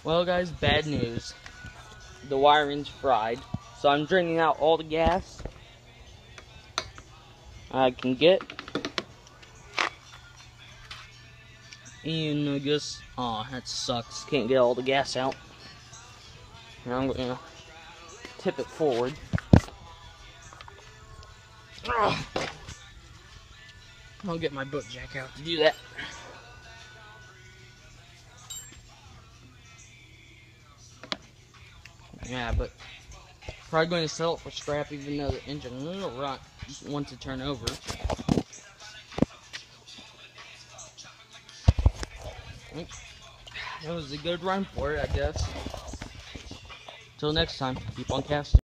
Well, guys, bad news. The wiring's fried, so I'm draining out all the gas I can get. And I guess, oh, that sucks. Can't get all the gas out. Now I'm gonna tip it forward. Ugh. I'll get my book jack out to do that. Yeah, but probably going to sell it for scrap, even though the engine will run once it turn over. That was a good run for it, I guess. Till next time, keep on casting.